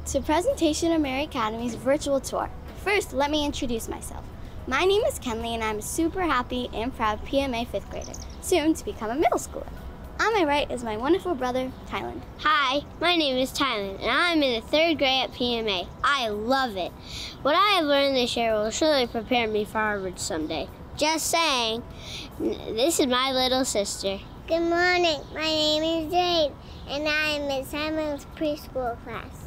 to Presentation of Mary Academy's virtual tour. First, let me introduce myself. My name is Kenley and I'm a super happy and proud PMA 5th grader, soon to become a middle schooler. On my right is my wonderful brother, Tylen. Hi, my name is Tylen and I'm in the 3rd grade at PMA. I love it. What I have learned this year will surely prepare me for Harvard someday. Just saying. This is my little sister. Good morning, my name is Jade and I am in Simon's preschool class.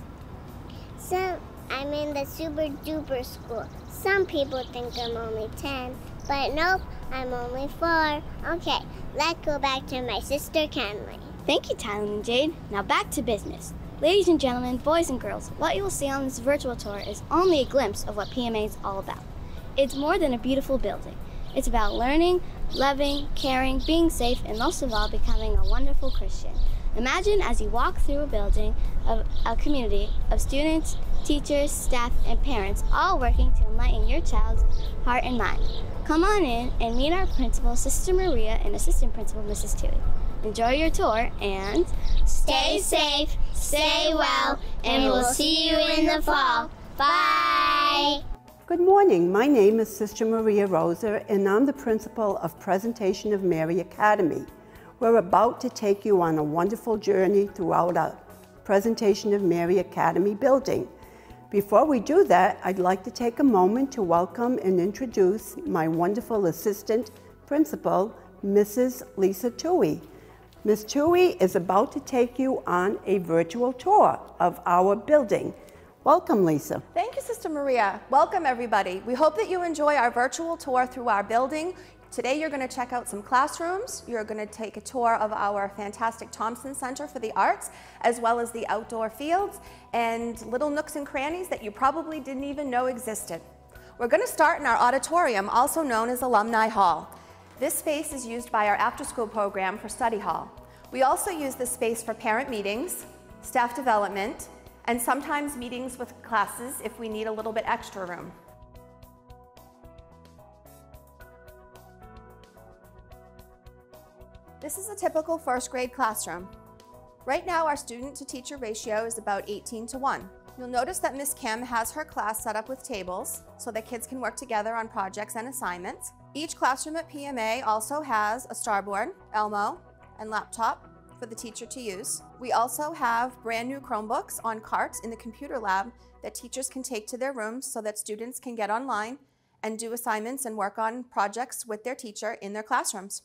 So I'm in the super duper school. Some people think I'm only 10, but nope, I'm only 4. Okay, let's go back to my sister Kenley. Thank you, Tylen and Jade. Now back to business. Ladies and gentlemen, boys and girls, what you will see on this virtual tour is only a glimpse of what PMA is all about. It's more than a beautiful building. It's about learning, loving, caring, being safe, and most of all, becoming a wonderful Christian. Imagine as you walk through a building of a community of students, teachers, staff, and parents all working to enlighten your child's heart and mind. Come on in and meet our principal, Sister Maria, and assistant principal, Mrs. Tui. Enjoy your tour and stay safe, stay well, and we'll see you in the fall. Bye! Good morning. My name is Sister Maria Rosa, and I'm the principal of Presentation of Mary Academy. We're about to take you on a wonderful journey throughout our Presentation of Mary Academy building. Before we do that, I'd like to take a moment to welcome and introduce my wonderful assistant principal, Mrs. Lisa Tui. Ms. Tui is about to take you on a virtual tour of our building. Welcome, Lisa. Thank you, Sister Maria. Welcome, everybody. We hope that you enjoy our virtual tour through our building. Today, you're going to check out some classrooms. You're going to take a tour of our fantastic Thompson Center for the Arts, as well as the outdoor fields and little nooks and crannies that you probably didn't even know existed. We're going to start in our auditorium, also known as Alumni Hall. This space is used by our after-school program for study hall. We also use this space for parent meetings, staff development, and sometimes meetings with classes if we need a little bit extra room. This is a typical 1st grade classroom. Right now, our student-to-teacher ratio is about 18:1. You'll notice that Miss Kim has her class set up with tables so that kids can work together on projects and assignments. Each classroom at PMA also has a starboard, Elmo, and laptop for the teacher to use. We also have brand new Chromebooks on carts in the computer lab that teachers can take to their rooms so that students can get online and do assignments and work on projects with their teacher in their classrooms.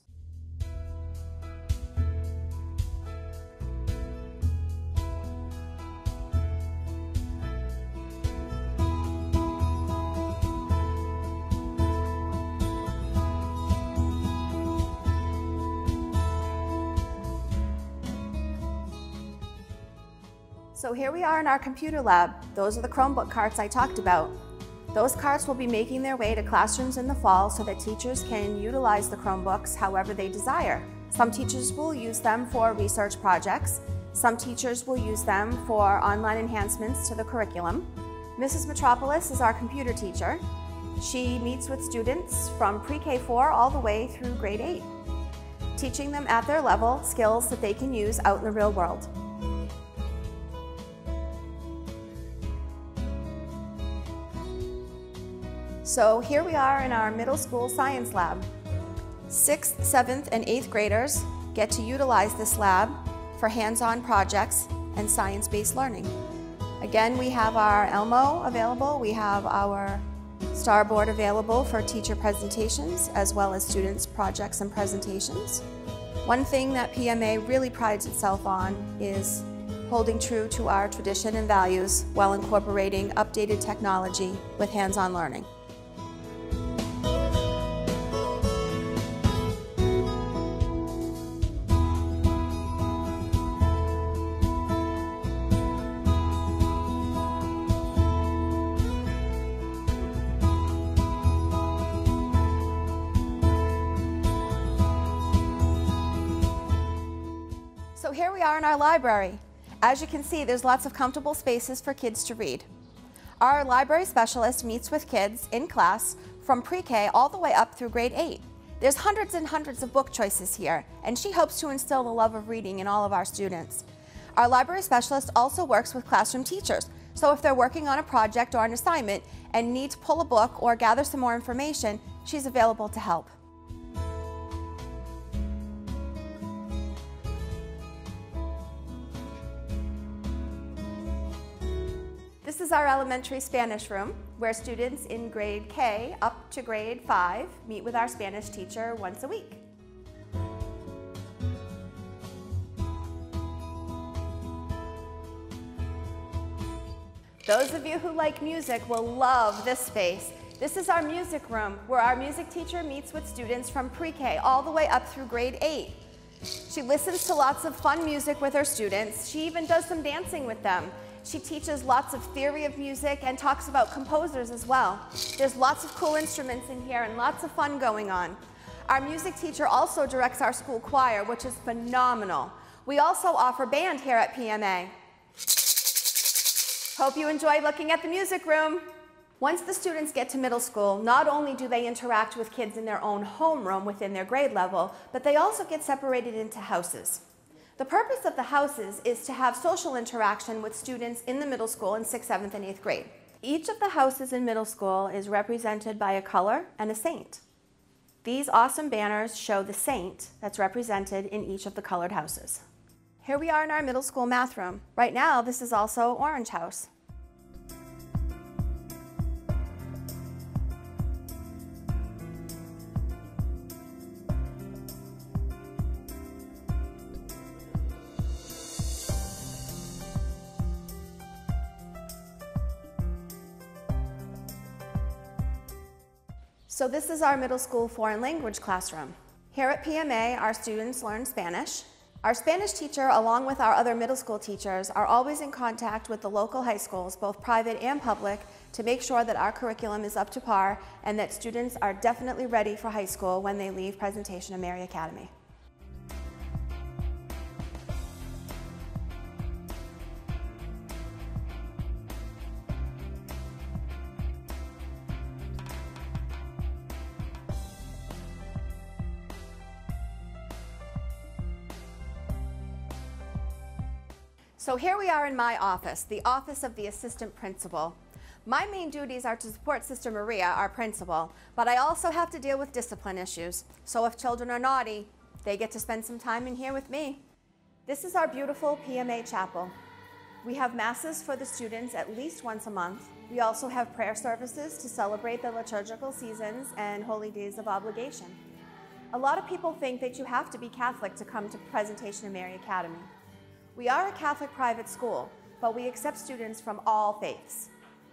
So here we are in our computer lab. Those are the Chromebook carts I talked about. Those carts will be making their way to classrooms in the fall so that teachers can utilize the Chromebooks however they desire. Some teachers will use them for research projects. Some teachers will use them for online enhancements to the curriculum. Mrs. Metropolis is our computer teacher. She meets with students from pre-K 4 all the way through grade 8, teaching them at their level skills that they can use out in the real world. So here we are in our middle school science lab. 6th, 7th, and 8th graders get to utilize this lab for hands-on projects and science-based learning. Again, we have our Elmo available. We have our Starboard available for teacher presentations as well as students' projects and presentations. One thing that PMA really prides itself on is holding true to our tradition and values while incorporating updated technology with hands-on learning. So here we are in our library. As you can see, there's lots of comfortable spaces for kids to read. Our library specialist meets with kids in class from pre-K all the way up through grade 8. There's hundreds and hundreds of book choices here, and she hopes to instill the love of reading in all of our students. Our library specialist also works with classroom teachers So if they're working on a project or an assignment and need to pull a book or gather some more information, she's available to help. This is our elementary Spanish room, where students in grade K up to grade 5 meet with our Spanish teacher once a week. Those of you who like music will love this space. This is our music room, where our music teacher meets with students from pre-K all the way up through grade 8. She listens to lots of fun music with her students. She even does some dancing with them. She teaches lots of theory of music and talks about composers as well. There's lots of cool instruments in here and lots of fun going on. Our music teacher also directs our school choir, which is phenomenal. We also offer band here at PMA. Hope you enjoy looking at the music room. Once the students get to middle school, not only do they interact with kids in their own homeroom within their grade level, but they also get separated into houses. The purpose of the houses is to have social interaction with students in the middle school in 6th, 7th, and 8th grade. Each of the houses in middle school is represented by a color and a saint. These awesome banners show the saint that's represented in each of the colored houses. Here we are in our middle school math room. Right now, this is also Orange House. So this is our middle school foreign language classroom. Here at PMA, our students learn Spanish. Our Spanish teacher, along with our other middle school teachers, are always in contact with the local high schools, both private and public, to make sure that our curriculum is up to par and that students are definitely ready for high school when they leave Presentation of Mary Academy. So here we are in my office, the office of the assistant principal. My main duties are to support Sister Maria, our principal, but I also have to deal with discipline issues. So if children are naughty, they get to spend some time in here with me. This is our beautiful PMA chapel. We have masses for the students at least once a month. We also have prayer services to celebrate the liturgical seasons and holy days of obligation. A lot of people think that you have to be Catholic to come to Presentation of Mary Academy. We are a Catholic private school, but we accept students from all faiths.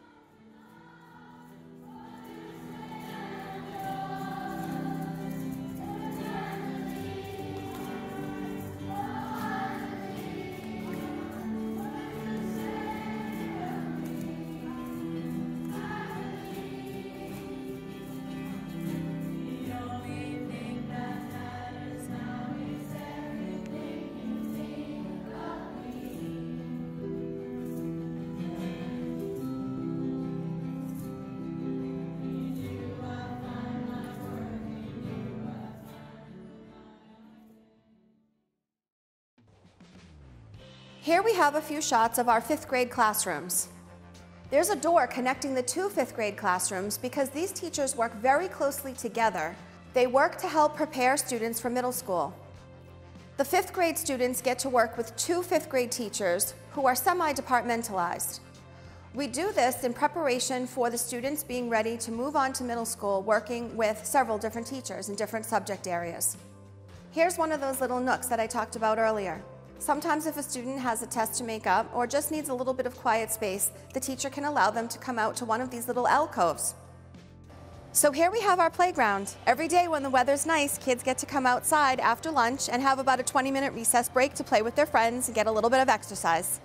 Here we have a few shots of our 5th grade classrooms. There's a door connecting the 2 5th grade classrooms because these teachers work very closely together. They work to help prepare students for middle school. The 5th grade students get to work with 2 5th grade teachers who are semi-departmentalized. We do this in preparation for the students being ready to move on to middle school, working with several different teachers in different subject areas. Here's one of those little nooks that I talked about earlier. Sometimes if a student has a test to make up or just needs a little bit of quiet space, the teacher can allow them to come out to one of these little alcoves. So here we have our playground. Every day when the weather's nice, kids get to come outside after lunch and have about a 20-minute recess break to play with their friends and get a little bit of exercise.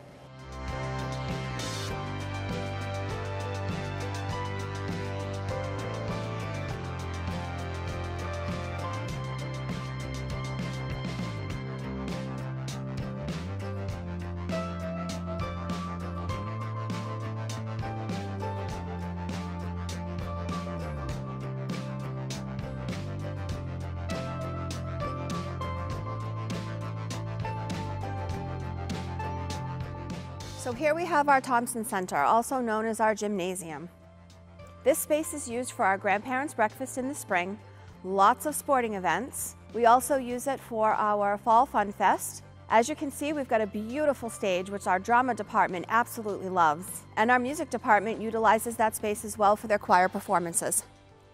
So here we have our Thompson Center, also known as our gymnasium. This space is used for our grandparents' breakfast in the spring, lots of sporting events. We also use it for our Fall Fun Fest. As you can see, we've got a beautiful stage, which our drama department absolutely loves. And our music department utilizes that space as well for their choir performances.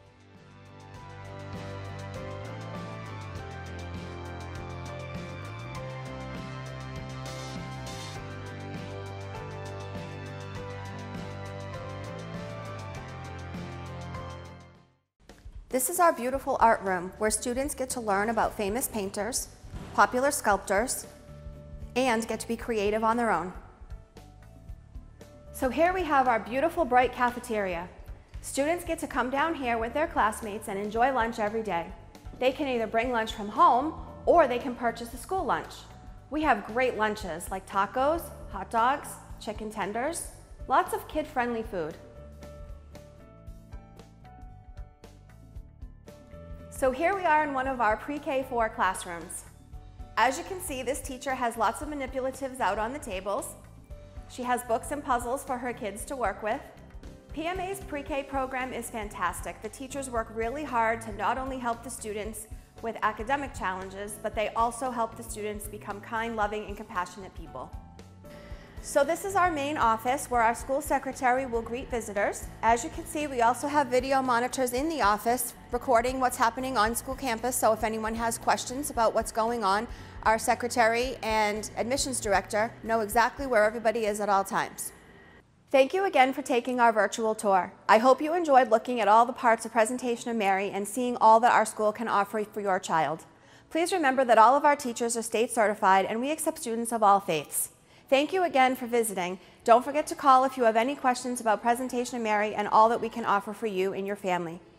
This is our beautiful art room where students get to learn about famous painters, popular sculptors, and get to be creative on their own. So here we have our beautiful bright cafeteria. Students get to come down here with their classmates and enjoy lunch every day. They can either bring lunch from home or they can purchase a school lunch. We have great lunches like tacos, hot dogs, chicken tenders, lots of kid-friendly food. So here we are in one of our pre-K4 classrooms. As you can see, this teacher has lots of manipulatives out on the tables. She has books and puzzles for her kids to work with. PMA's pre-K program is fantastic. The teachers work really hard to not only help the students with academic challenges, but they also help the students become kind, loving, and compassionate people. So this is our main office where our school secretary will greet visitors. As you can see, we also have video monitors in the office recording what's happening on school campus, so if anyone has questions about what's going on, our secretary and admissions director know exactly where everybody is at all times. Thank you again for taking our virtual tour. I hope you enjoyed looking at all the parts of Presentation of Mary and seeing all that our school can offer for your child. Please remember that all of our teachers are state certified and we accept students of all faiths. Thank you again for visiting. Don't forget to call if you have any questions about Presentation of Mary and all that we can offer for you and your family.